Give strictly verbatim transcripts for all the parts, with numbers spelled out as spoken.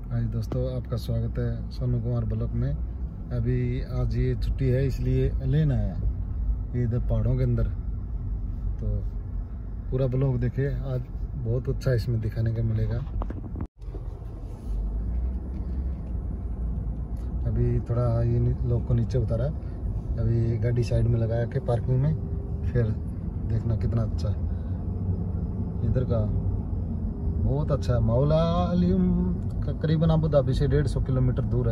हाय दोस्तों, आपका स्वागत है सोनू कुमार ब्लॉग में। अभी आज ये छुट्टी है इसलिए लेन आया ये इधर पहाड़ों के अंदर। तो पूरा ब्लॉग देखे, आज बहुत अच्छा इसमें दिखाने का मिलेगा। अभी थोड़ा ये लोग को नीचे उतारा, अभी गाड़ी साइड में लगा के पार्किंग में, फिर देखना कितना अच्छा है इधर का। बहुत अच्छा है। मौला अलीम का करीबन अबू धाबी से डेढ़ सौ किलोमीटर दूर है,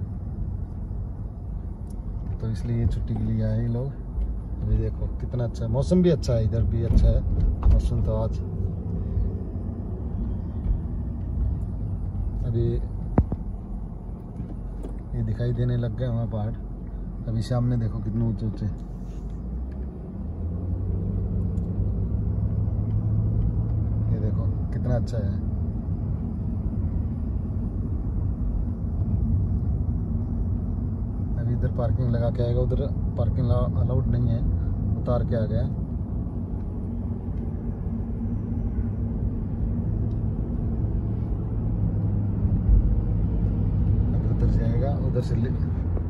तो इसलिए छुट्टी के लिए आए लोग। अभी देखो कितना अच्छा है, मौसम भी अच्छा है, इधर भी अच्छा है मौसम। तो आज अभी ये दिखाई देने लग गए वहाँ पहाड़। अभी सामने देखो कितने ऊंचे ऊंचे। ये देखो कितना अच्छा है। अभी इधर पार्किंग लगा के आएगा, उधर पार्किंग अलाउड नहीं है, उतार के आ गया। अब उधर जाएगा, उधर से उधर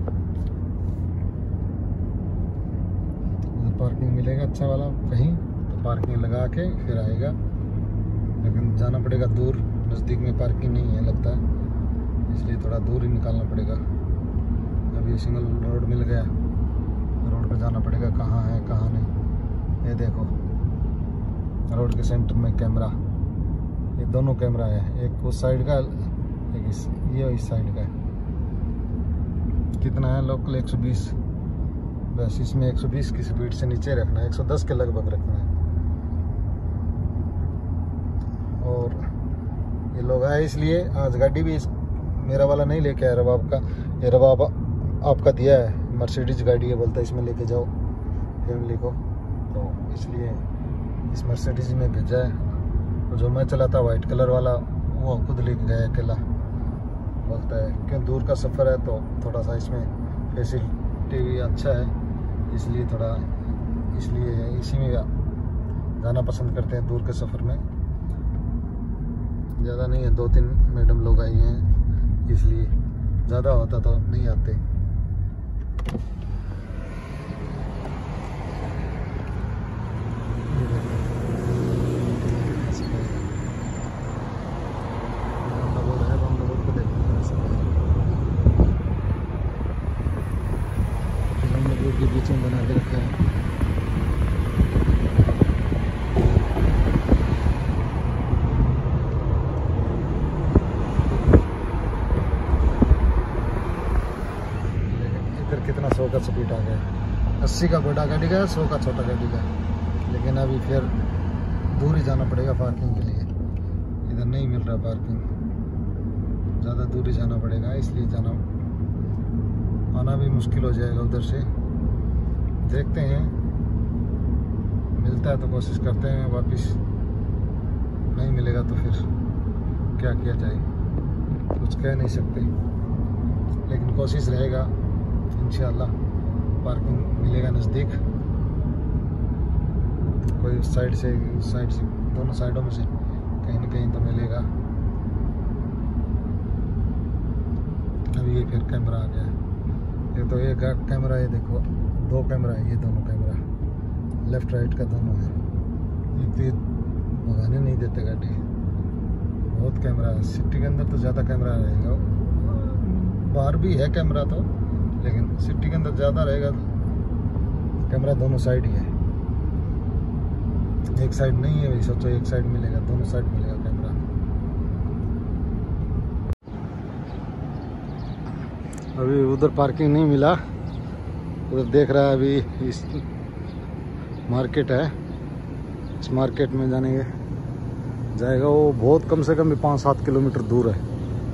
पार्किंग मिलेगा अच्छा वाला कहीं, तो पार्किंग लगा के फिर आएगा। लेकिन जाना पड़ेगा दूर, नज़दीक में पार्किंग नहीं है लगता है, इसलिए थोड़ा दूर ही निकालना पड़ेगा। अभी सिंगल रोड मिल गया, रोड पे जाना पड़ेगा कहाँ है कहाँ नहीं। ये देखो रोड के सेंटर में कैमरा, ये दोनों कैमरा है, एक उस साइड का एक इस ये इस साइड का है। कितना है लोकल एक सौ बीस, बस इसमें एक सौ बीस की स्पीड से नीचे रखना है, एक सौ दस के लगभग रखना है। और ये लोग आए इसलिए आज गाड़ी भी मेरा वाला नहीं लेके आया, रबाब का। ये रबाब आपका दिया है, मर्सिडीज गाड़ी है, बोलता है इसमें लेके जाओ फैमिली को, तो इसलिए इस मर्सिडीज में भेजा है। जो मैं चलाता वाइट कलर वाला वो खुद लेके गया अकेला, बोलता है क्यों दूर का सफ़र है तो थोड़ा सा इसमें फैसिलिटी भी अच्छा है, इसलिए थोड़ा इसलिए इसी में जाना पसंद करते हैं दूर के सफ़र में। ज़्यादा नहीं है, दो तीन मैडम लोग आई हैं, इसलिए ज़्यादा होता तो नहीं आते। के बीच में बना के रखा है। इधर कितना सौ का स्पीड आ गया, अस्सी का बड़ा गाड़ी का, सौ का छोटा गाड़ी का। लेकिन अभी फिर दूर ही जाना पड़ेगा पार्किंग के लिए, इधर नहीं मिल रहा पार्किंग, ज़्यादा दूर ही जाना पड़ेगा, इसलिए जाना आना भी मुश्किल हो जाएगा उधर से। देखते हैं मिलता है तो कोशिश करते हैं, वापस नहीं मिलेगा तो फिर क्या किया जाए, कुछ कह नहीं सकते। लेकिन कोशिश रहेगा, इंशाल्लाह पार्किंग मिलेगा नज़दीक, कोई उस साइड से उस साइड से दोनों साइडों में से कहीं ना कहीं तो मिलेगा। अभी ये फिर कैमरा आ गया, ये तो एक कैमरा है, देखो दो कैमरा है, ये दोनों कैमरा लेफ्ट राइट का दोनों है। एक तो भगाने नहीं देते गाड़ी, बहुत कैमरा है। सिटी के अंदर तो ज़्यादा कैमरा रहेगा, बाहर भी है कैमरा तो, लेकिन सिटी के अंदर ज़्यादा रहेगा कैमरा। दोनों साइड ही है, एक साइड नहीं है भाई, सोचो एक साइड मिलेगा, दोनों साइड मिलेगा कैमरा। अभी उधर पार्किंग नहीं मिला, उधर देख रहा है। अभी इस मार्केट है, इस मार्केट में जाने जाएगा, वो बहुत कम से कम भी पाँच सात किलोमीटर दूर है,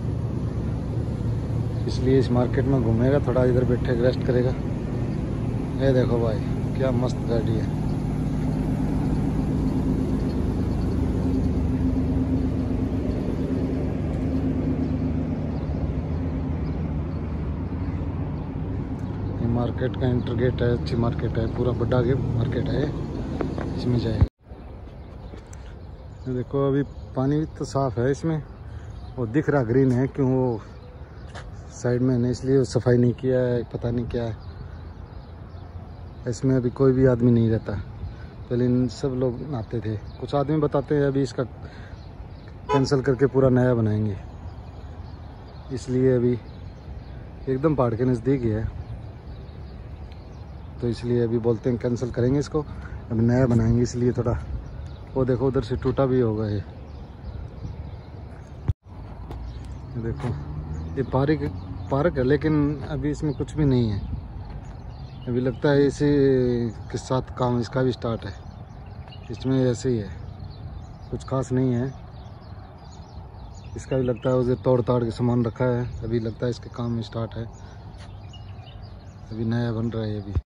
इसलिए इस मार्केट में घूमेगा, थोड़ा इधर बैठे रेस्ट करेगा। ये देखो भाई क्या मस्त गाड़ी है। मार्केट का इंटर गेट है, अच्छी मार्केट है, पूरा बड़ा गेट मार्केट है, इसमें जाएगा। देखो अभी पानी भी तो साफ है इसमें, वो दिख रहा ग्रीन है, क्यों वो साइड में है इसलिए सफाई नहीं किया है, पता नहीं क्या है। इसमें अभी कोई भी आदमी नहीं रहता, पहले इन सब लोग नहाते थे। कुछ आदमी बताते हैं अभी इसका कैंसिल करके पूरा नया बनाएंगे, इसलिए अभी एकदम पहाड़ के नज़दीक ही है, तो इसलिए अभी बोलते हैं कैंसिल करेंगे इसको, अभी नया बनाएंगे। इसलिए थोड़ा वो देखो उधर से टूटा भी होगा ये देखो। ये पार्क पार्क है लेकिन अभी इसमें कुछ भी नहीं है। अभी लगता है इसी के साथ काम इसका भी स्टार्ट है, इसमें ऐसे ही है, कुछ खास नहीं है। इसका भी लगता है उसे तोड़ ताड़ के सामान रखा है, अभी लगता है इसके काम स्टार्ट है, अभी नया बन रहा है अभी।